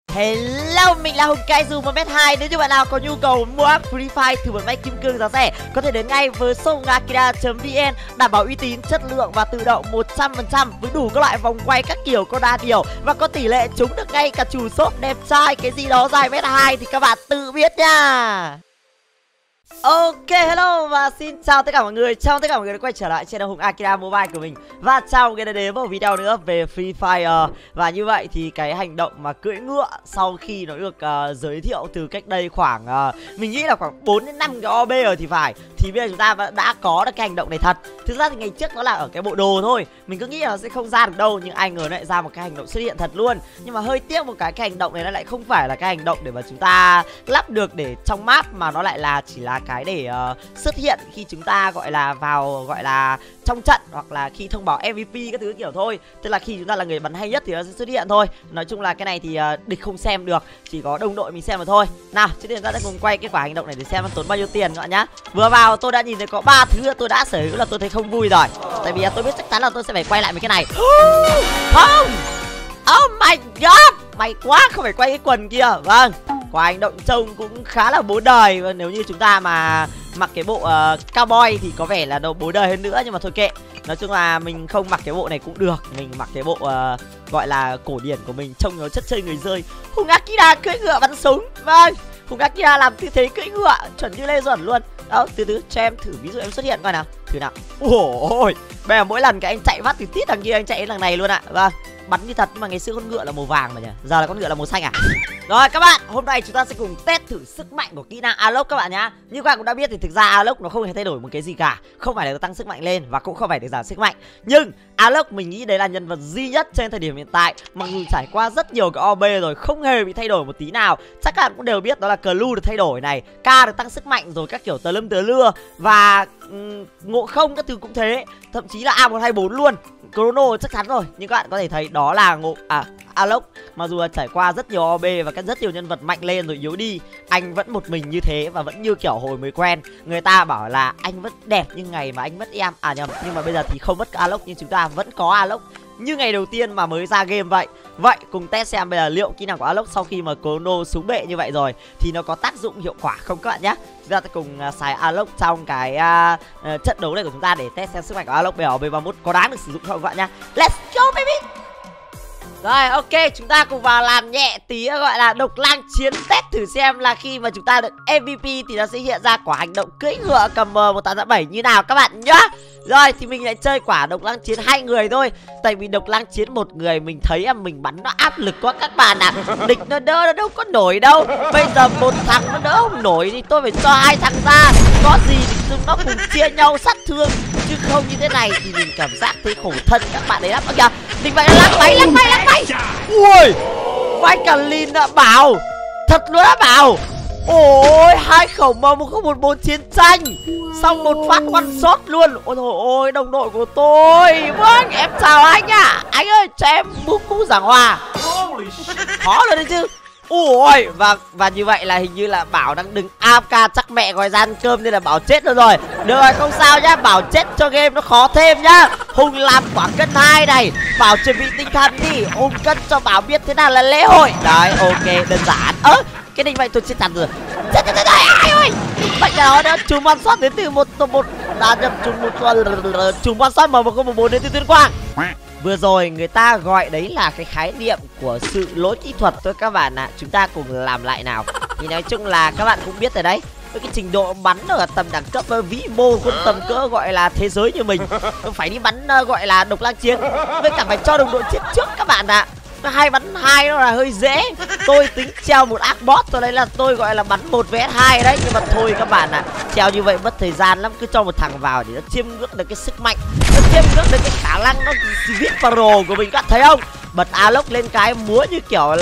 Hello, mình là Hùng Cai dù 1m2. Nếu như bạn nào có nhu cầu mua app Free Fire thử vận may kim cương giá rẻ, có thể đến ngay với shop akira.vn, đảm bảo uy tín, chất lượng và tự động 100% với đủ các loại vòng quay các kiểu có đa điều và có tỷ lệ trúng được ngay cả chủ shop đẹp trai. Cái gì đó dài 1m2 thì các bạn tự biết nha. Ok, hello và xin chào tất cả mọi người. Chào tất cả mọi người đã quay trở lại trên Hùng Akira Mobile của mình. Và chào mọi người đã đến với một video nữa về Free Fire. Và như vậy thì cái hành động mà cưỡi ngựa sau khi nó được giới thiệu từ cách đây khoảng mình nghĩ là khoảng 4 đến 5 cái OB rồi thì phải, thì bây giờ chúng ta đã có được cái hành động này thật. Thực ra thì ngày trước nó là ở cái bộ đồ thôi, mình cứ nghĩ là nó sẽ không ra được đâu, nhưng ai ngờ nó lại ra một cái hành động xuất hiện thật luôn. Nhưng mà hơi tiếc một cái hành động này nó lại không phải là cái hành động để mà chúng ta lắp được để trong map, mà nó lại là chỉ là cái để xuất hiện khi chúng ta gọi là vào gọi là trong trận, hoặc là khi thông báo MVP các thứ kiểu thôi. Tức là khi chúng ta là người bắn hay nhất thì nó sẽ xuất hiện thôi. Nói chung là cái này thì địch không xem được, chỉ có đồng đội mình xem mà thôi. Nào, trước tiên chúng ta sẽ cùng quay kết quả hành động này để xem nó tốn bao nhiêu tiền các bạn nhá. Vừa vào tôi đã nhìn thấy có 3 thứ tôi đã sở hữu là tôi thấy không vui rồi. Tại vì tôi biết chắc chắn là tôi sẽ phải quay lại mấy cái này. Không, oh my god, may quá không phải quay cái quần kia. Vâng, quả hành động trông cũng khá là bố đời. Và nếu như chúng ta mà mặc cái bộ cowboy thì có vẻ là đâu bố đời hơn nữa, nhưng mà thôi kệ. Nói chung là mình không mặc cái bộ này cũng được, mình mặc cái bộ gọi là cổ điển của mình, trông nó chất chơi người rơi. Hùng Akira cưỡi ngựa bắn súng. Vâng, Hùng Akira làm tư thế cưỡi ngựa chuẩn như Lê Duẩn luôn. Đó, từ cho em thử, ví dụ em xuất hiện coi nào, thử nào. Ôi, bây giờ mỗi lần cái anh chạy vắt thì tít đằng kia anh chạy đến đằng này luôn ạ. Vâng, bắn như thật, nhưng mà ngày xưa con ngựa là màu vàng mà nhỉ, giờ là con ngựa là màu xanh à. Rồi các bạn, hôm nay chúng ta sẽ cùng test thử sức mạnh của kỹ năng Aloc các bạn nhá. Như các bạn cũng đã biết thì thực ra Aloc nó không hề thay đổi một cái gì cả, không phải là tăng sức mạnh lên và cũng không phải để giảm sức mạnh. Nhưng Aloc mình nghĩ đấy là nhân vật duy nhất trên thời điểm hiện tại, mặc dù trải qua rất nhiều cái OB rồi không hề bị thay đổi một tí nào. Chắc các bạn cũng đều biết đó là Clue được thay đổi này, K được tăng sức mạnh rồi các kiểu tờ lâm tờ lưa, và ngộ không các thứ cũng thế, thậm chí là A124 luôn. Chrono chắc chắn rồi, nhưng các bạn có thể thấy đó là Aloc. Mặc dù là trải qua rất nhiều OB và rất nhiều nhân vật mạnh lên rồi yếu đi, anh vẫn một mình như thế và vẫn như kiểu hồi mới quen. Người ta bảo là anh vẫn đẹp như ngày mà anh mất em. À nhầm, nhưng mà bây giờ thì không mất Aloc, nhưng chúng ta vẫn có Aloc như ngày đầu tiên mà mới ra game vậy. Vậy cùng test xem bây giờ liệu kỹ năng của Aloc sau khi mà Chrono xuống bệ như vậy rồi thì nó có tác dụng hiệu quả không các bạn nhé. Chúng ta sẽ cùng xài Aloc trong cái trận đấu này của chúng ta để test xem sức mạnh của Aloc bây giờ B31 có đáng được sử dụng không các bạn nhé. Let's go baby. Rồi ok, chúng ta cùng vào làm nhẹ tí gọi là độc lang chiến, test thử xem là khi mà chúng ta được MVP thì nó sẽ hiện ra quả hành động cưỡi ngựa cầm M1887 như nào các bạn nhá. Rồi thì mình lại chơi quả độc lang chiến 2 người thôi, tại vì độc lang chiến 1 người mình thấy mình bắn nó áp lực quá các bạn ạ. Địch nó đâu có nổi đâu. Bây giờ một thằng nó đỡ không nổi thì tôi phải cho 2 thằng ra, có gì thì chúng nó cùng chia nhau sát thương, chứ không như thế này thì mình cảm giác thấy khổ thân các bạn đấy lắm. Kìa, địch vậy lắc bay. Ui, vai cả Lin đã bảo, thật luôn đã bảo. Ôi, 2 khẩu M1014 chiến tranh, xong một phát one shot luôn. Ôi trời ơi, đồng đội của tôi. Vâng, em chào anh ạ. Anh ơi, cho em búp cú giảng hòa. Khó rồi đấy chứ. Ui, và như vậy là hình như là Bảo đang đứng AFK, chắc mẹ gọi ra ăn cơm nên là Bảo chết rồi. Được rồi, không sao nhá, Bảo chết cho game nó khó thêm nhá. Hùng làm quả cân 2 này, Bảo chuẩn bị tinh thần đi. Hùng cân cho Bảo biết thế nào là lễ hội. Đấy, ok, đơn giản. Cái định vậy tôi chết chặt rồi. Chết ai ơi. Vậy là nó chùm one shot đến từ một nhầm, chùm one shot M1014 đến từ Tuyên Quang. Vừa rồi người ta gọi đấy là cái khái niệm của sự lỗi kỹ thuật thôi các bạn ạ. Chúng ta cùng làm lại nào. Thì nói chung là các bạn cũng biết rồi đấy, với cái trình độ bắn ở tầm đẳng cấp vĩ mô quân tầm cỡ gọi là thế giới như mình, phải đi bắn gọi là độc lang chiến, với cả phải cho đồng đội chết trước các bạn ạ. 2 bắn 2 nó là hơi dễ. Tôi tính treo một ác bot, cho đấy là tôi gọi là bắn 1 vs 2 đấy. Nhưng mà thôi các bạn ạ, treo như vậy mất thời gian lắm. Cứ cho một thằng vào để nó chiêm ngưỡng được cái sức mạnh, nó chiêm ngưỡng được cái khả năng nó viết pro của mình, các bạn thấy không? Bật Aloc lên cái múa như kiểu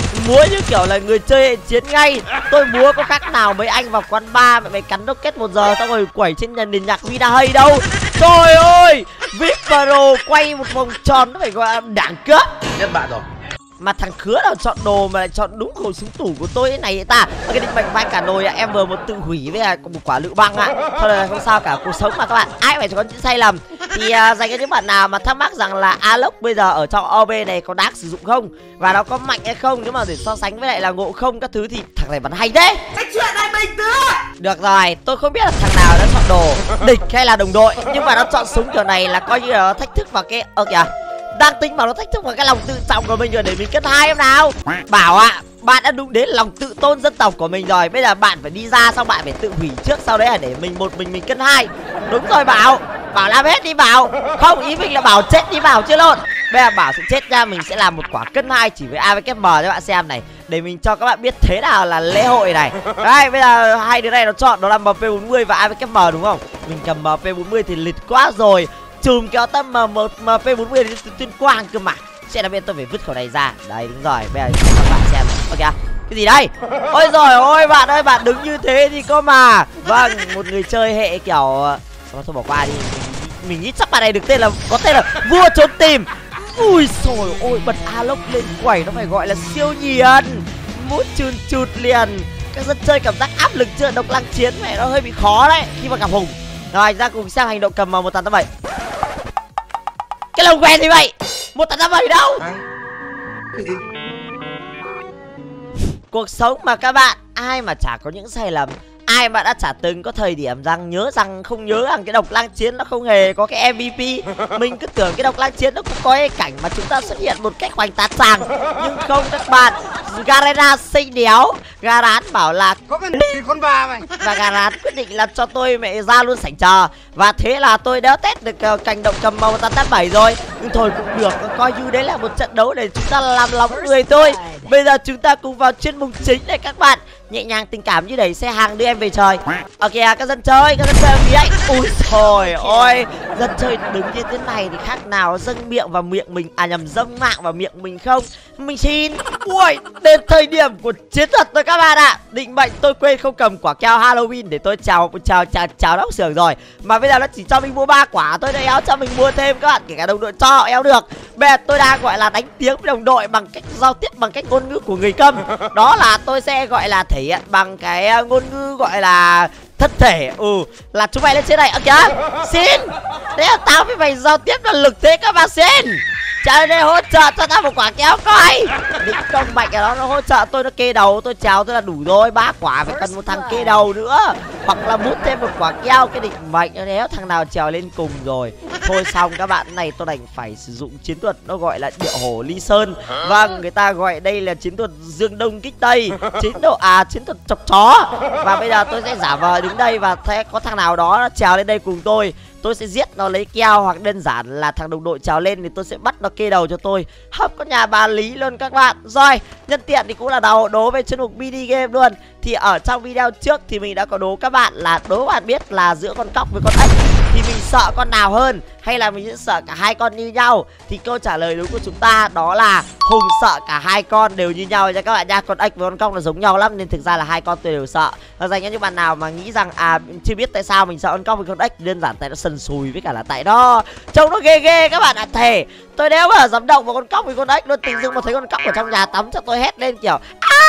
là người chơi hệ chiến ngay. Tôi múa có khác nào mấy anh vào quán bar mày cắn rocket 1 giờ xong rồi quẩy trên nền nhạc Vida hay đâu. Trời ơi, viết pro quay một vòng tròn nó phải gọi là đẳng cấp nhất bạn rồi. Mà thằng Khứa nào chọn đồ mà lại chọn đúng khẩu súng tủ của tôi thế này vậy ta. Cái định mệnh vai cả nồi em vừa một tự hủy với một quả lựu băng ạ. Thôi là không sao cả, cuộc sống mà các bạn, ai phải có những sai lầm. Thì dành cho những bạn nào mà thắc mắc rằng là Aloy bây giờ ở trong OB này có đáng sử dụng không, và nó có mạnh hay không, nếu mà để so sánh với lại là Ngộ Không các thứ thì thằng này vẫn hay thế. Cái chuyện này bình tĩnh. Được rồi, tôi không biết là thằng nào đã chọn đồ địch hay là đồng đội, nhưng mà nó chọn súng kiểu này là coi như là nó thách thức vào cái kìa, đang tính bảo nó thách thức vào cái lòng tự trọng của mình rồi, để mình cân hai em nào. Bảo ạ, bạn đã đúng đến lòng tự tôn dân tộc của mình rồi, bây giờ bạn phải đi ra xong bạn phải tự hủy trước, sau đấy là để một mình cân hai. Đúng rồi Bảo làm hết đi Bảo. Không, ý mình là Bảo chết đi Bảo chưa lộn. Bây giờ Bảo sẽ chết ra, mình sẽ làm một quả cân hai chỉ với AVKM cho bạn xem này, để mình cho các bạn biết thế nào là lễ hội này. Đây, bây giờ hai đứa này nó chọn đó là MP40 và AVKM đúng không? Mình cầm MP40 thì lịch quá rồi. Chùm kéo tâm MP40 đến Tuyên Quang cơ mà. Sẽ là bên tôi phải vứt khẩu này ra. Đây đúng rồi, bây giờ cho các bạn xem. Ok, cái gì đây? Ôi rồi ôi bạn ơi, bạn đứng như thế thì có mà. Vâng, một người chơi hệ kiểu thôi bỏ qua đi. Mình nghĩ chắc bạn này được tên là có tên là vua trốn tìm. Ui xồi ôi, bật Aloy lên quẩy nó phải gọi là siêu nhiệt. Mút chụt liền. Các dân chơi cảm giác áp lực chưa? Độc lăng chiến mẹ nó hơi bị khó đấy khi mà gặp Hùng. Rồi ra cùng xem hành động cầm 1887. Cái lồng quen gì vậy? 1887 đâu? Cuộc sống mà các bạn, ai mà chả có những sai lầm. Ai mà đã chả từng có thời điểm rằng nhớ rằng không nhớ rằng cái độc lang chiến nó không hề có cái MVP. Mình cứ tưởng cái độc lang chiến nó cũng có cái cảnh mà chúng ta xuất hiện một cách hoành tát chàng. Nhưng không các bạn. Garena xinh đéo. Garan bảo là có cái gì con bà mày. Và Garan quyết định là cho tôi mẹ ra luôn sảnh chờ. Và thế là tôi đã test được cành động cầm màu 887 rồi. Nhưng thôi cũng được, coi như đấy là một trận đấu để chúng ta làm lòng người thôi. Bây giờ chúng ta cùng vào chuyên mục chính này các bạn. Nhẹ nhàng tình cảm như đẩy xe hàng đưa em về trời. Ok các dân chơi gì ấy. Ui trời ơi, dân chơi đứng như thế này thì khác nào dâng miệng vào miệng mình, nhầm dâng mạng vào miệng mình không? Mình xin. Ui, đến thời điểm của chiến thuật rồi các bạn ạ. Định mệnh tôi quên không cầm quả keo Halloween để tôi chào đóng xưởng rồi. Mà bây giờ nó chỉ cho mình mua 3 quả, tôi đã éo cho mình mua thêm các bạn, kể cả đồng đội cho họ éo được. Bây giờ tôi đang gọi là đánh tiếng với đồng đội bằng cách giao tiếp bằng cách ngôn ngữ của người câm. Đó là tôi sẽ gọi là thể hiện bằng cái ngôn ngữ gọi là thân thể. Là chúng mày lên trên này. Ok xin. Thế là tao với mày giao tiếp là lực thế các bạn xin. Trời đây hỗ trợ cho tao một quả kéo coi. Định công mạnh ở đó, nó hỗ trợ tôi, nó kê đầu tôi chào tôi là đủ rồi. 3 quả phải cần một thằng kê đầu nữa, hoặc là mút thêm một quả keo. Cái định mệnh nếu thằng nào trèo lên cùng rồi thôi xong các bạn. Này tôi đành phải sử dụng chiến thuật nó gọi là điệu hổ ly sơn. Vâng, người ta gọi đây là chiến thuật dương đông kích tây, chiến thuật chọc chó. Và bây giờ tôi sẽ giả vờ đứng đây và thấy có thằng nào đó trèo lên đây cùng tôi sẽ giết nó lấy keo, hoặc đơn giản là thằng đồng đội trèo lên thì tôi sẽ bắt nó kê đầu cho tôi. Hấp có nhà bà Lý luôn các bạn. Rồi, nhân tiện thì cũng là đố về chuyên mục mini game luôn. Thì ở trong video trước thì mình đã có đố các bạn là đố bạn biết là giữa con cóc với con ếch thì mình sợ con nào hơn, hay là mình sẽ sợ cả hai con như nhau. Thì câu trả lời đúng của chúng ta đó là Hùng sợ cả hai con đều như nhau nha các bạn nha. Con ếch với con cóc là giống nhau lắm, nên thực ra là hai con tôi đều sợ. Và dành cho những bạn nào mà nghĩ rằng chưa biết tại sao mình sợ con cóc với con ếch, đơn giản tại nó sần sùi với cả là tại nó trông nó ghê các bạn ạ. Thề tôi nếu mà dám động vào con cóc với con ếch luôn, tự dưng mà thấy con cóc ở trong nhà tắm cho tôi hét lên kiểu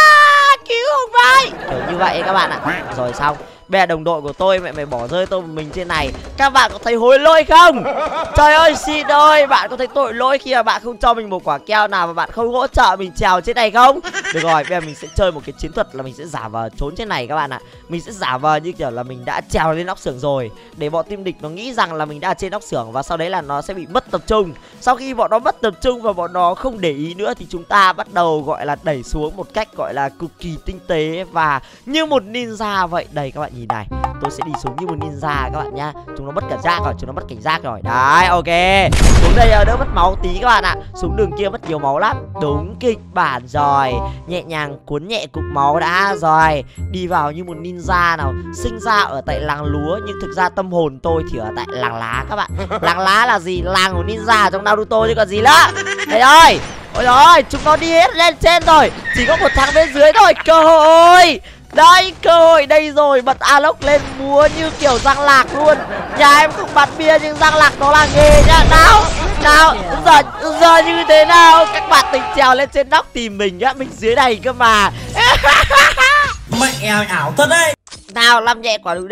cứu Hùng vai, kiểu như vậy các bạn ạ. Rồi xong, bây giờ đồng đội của tôi mày bỏ rơi tôi một mình trên này. Các bạn có thấy hối lỗi không? Trời ơi xin ơi, bạn có thấy tội lỗi khi mà bạn không cho mình một quả keo nào, và bạn không hỗ trợ mình trèo trên này không? Được rồi, bây giờ mình sẽ chơi một cái chiến thuật là mình sẽ giả vờ trốn trên này các bạn ạ. Mình sẽ giả vờ như kiểu là mình đã trèo lên nóc xưởng rồi, để bọn team địch nó nghĩ rằng là mình đã ở trên nóc xưởng, và sau đấy là nó sẽ bị mất tập trung. Sau khi bọn nó mất tập trung và bọn nó không để ý nữa thì chúng ta bắt đầu gọi là đẩy xuống một cách gọi là cực kỳ tinh tế và như một ninja vậy. Đây các bạn nhìn này, tôi sẽ đi xuống như một ninja các bạn nhá. Chúng nó mất cảnh giác rồi, Đấy, ok. Xuống đây đỡ mất máu tí các bạn ạ. Xuống đường kia mất nhiều máu lắm. Đúng kịch bản rồi. Nhẹ nhàng cuốn nhẹ cục máu đã. Rồi, đi vào như một ninja nào. Sinh ra ở tại làng lúa, nhưng thực ra tâm hồn tôi thì ở tại làng lá các bạn. Làng lá là gì? Làng của ninja trong Naruto chứ còn gì nữa. Đây rồi. Ôi rồi, chúng nó đi hết lên trên rồi. Chỉ có một thằng bên dưới thôi. Cơ hội. Đây, cơ hội đây rồi. Bật Aloy lên múa như kiểu Giang Lạc luôn. Nhà em không bắn bia nhưng Giang Lạc nó là nghề nhá. Nào, giờ như thế nào? Các bạn tính trèo lên trên nóc tìm mình á, mình dưới này cơ mà. Mẹ ảo thật đấy. Nào, làm nhẹ quả lựu đạn.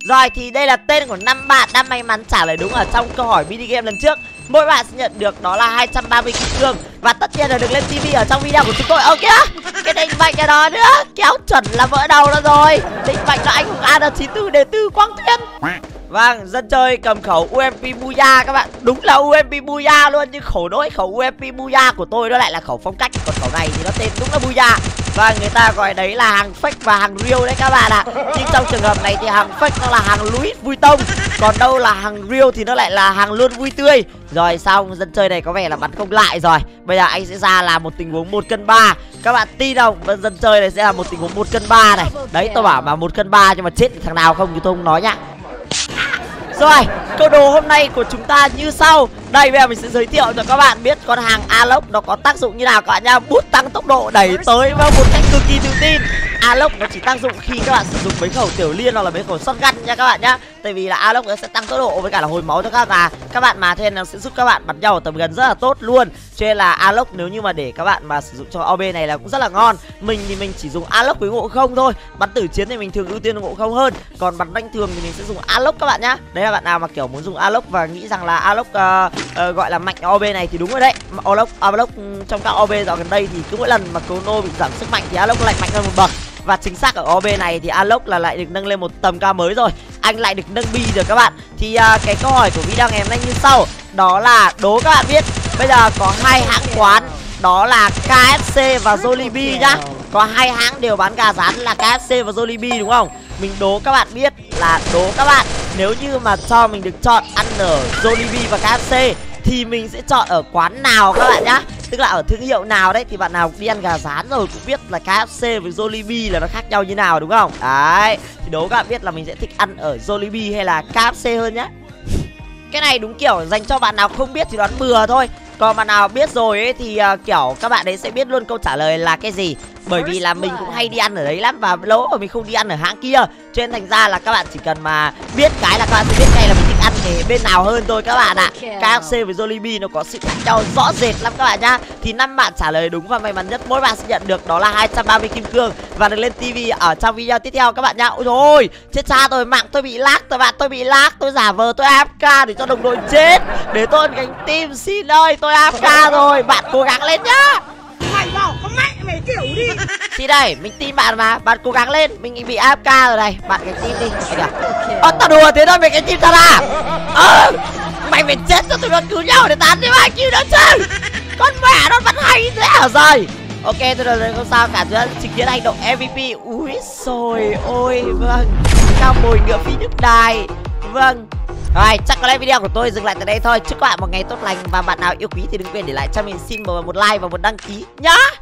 Rồi thì đây là tên của 5 bạn đã may mắn trả lời đúng ở trong câu hỏi mini game lần trước. Mỗi bạn sẽ nhận được đó là 230 kim cương. Và tất nhiên là được lên TV ở trong video của chúng tôi. Ơ kìa, cái định mệnh cái đó nữa, kéo chuẩn là vỡ đầu nó rồi. Định mệnh là anh hùng AN94 đệ tử Quang Tuyên. Vâng, dân chơi cầm khẩu UMP Booyah các bạn. Đúng là UMP Booyah luôn, nhưng khổ nỗi khẩu UMP Booyah của tôi nó lại là khẩu phong cách. Còn khẩu này thì nó tên đúng là Booyah. Và người ta gọi đấy là hàng fake và hàng real đấy các bạn ạ. Nhưng trong trường hợp này thì hàng fake nó là hàng Louis vui tông, còn đâu là hàng real thì nó lại là hàng luôn vui tươi. Rồi xong, dân chơi này có vẻ là bắn không lại rồi. Bây giờ anh sẽ ra là một tình huống 1 cân 3. Các bạn tin không? Dân chơi này sẽ là một tình huống 1 cân 3 này. Đấy, tôi bảo mà 1 cân 3 nhưng mà chết thì thằng nào không thì tôi không nói nhá. Rồi, câu đồ hôm nay của chúng ta như sau. Đây, bây giờ mình sẽ giới thiệu cho các bạn biết con hàng Aloc nó có tác dụng như nào các bạn nha. Bút tăng tốc độ đẩy tới với một cách cực kỳ tự tin. Aloc nó chỉ tác dụng khi các bạn sử dụng mấy khẩu tiểu liên hoặc là mấy khẩu shotgun nha các bạn nhá. Tại vì là Aloc nó sẽ tăng tốc độ với cả là hồi máu cho các bạn mà, thế nên nó sẽ giúp các bạn bắn nhau ở tầm gần rất là tốt luôn. Cho nên là Aloc nếu như mà để các bạn mà sử dụng cho OB này là cũng rất là ngon. Mình thì mình chỉ dùng Aloc với ngộ không thôi. Bắn tử chiến thì mình thường ưu tiên ngộ không hơn. Còn bắn đánh thường thì mình sẽ dùng Aloc các bạn nhá. Đấy là bạn nào mà kiểu muốn dùng Aloc và nghĩ rằng là Aloc gọi là mạnh OB này thì đúng rồi đấy. Aloc trong các OB dạo gần đây thì cứ mỗi lần mà Chrono bị giảm sức mạnh thì Aloc lại mạnh hơn một bậc. Và chính xác ở OB này thì Aloc là lại được nâng lên một tầm cao mới rồi. Anh lại được nâng bi rồi các bạn. Thì cái câu hỏi của video ngày hôm nay như sau. Đó là đố các bạn biết bây giờ có 2 hãng quán, đó là KFC và Jollibee nhá. Có 2 hãng đều bán gà rán là KFC và Jollibee đúng không? Mình đố các bạn biết là đố các bạn nếu như mà cho mình được chọn ăn ở Jollibee và KFC thì mình sẽ chọn ở quán nào các bạn nhá. Tức là ở thương hiệu nào đấy, thì bạn nào đi ăn gà rán rồi cũng biết là KFC với Jollibee là nó khác nhau như nào đúng không? Đấy, thì đố các bạn biết là mình sẽ thích ăn ở Jollibee hay là KFC hơn nhá. Cái này đúng kiểu dành cho bạn nào không biết thì đoán bừa thôi. Còn bạn nào biết rồi ấy thì kiểu các bạn đấy sẽ biết luôn câu trả lời là cái gì. Bởi vì là mình cũng hay đi ăn ở đấy lắm và lâu rồi mình không đi ăn ở hãng kia. Cho nên thành ra là các bạn chỉ cần mà biết cái là các bạn sẽ biết ngay là mình thích ăn để bên nào hơn thôi các bạn ạ. KFC với Jollibee nó có sự khác nhau rõ rệt lắm các bạn nhá. Thì 5 bạn trả lời đúng và may mắn nhất mỗi bạn sẽ nhận được đó là 230 kim cương và được lên TV ở trong video tiếp theo các bạn nhá. Ôi thôi, chết cha rồi, mạng tôi bị lag rồi bạn, tôi bị lag, tôi giả vờ tôi AFK để cho đồng đội chết, để tôi gánh team. Xin ơi, tôi AFK rồi, bạn cố gắng lên nhá. Mày bảo có mẹ mày kiểu đi. Thì đây, mình tin bạn mà, bạn cố gắng lên, mình bị AFK rồi này, bạn gánh team đi. Tao đùa thế thôi, mày gánh team tao à? Mày phải chết cho tụi nó cứu nhau để tán thêm 2 kill nữa chứ. Con mẹ nó vẫn hay thế hả rồi. Ok, tôi được rồi, không sao cả, tôi đã chứng kiến hành động MVP. Úi xồi ôi, vâng, cao mồi ngựa phi nước đài. Vâng. Rồi, chắc có lẽ video của tôi dừng lại tại đây thôi. Chúc các bạn một ngày tốt lành. Và bạn nào yêu quý thì đừng quên để lại cho mình xin một like và một đăng ký nhá.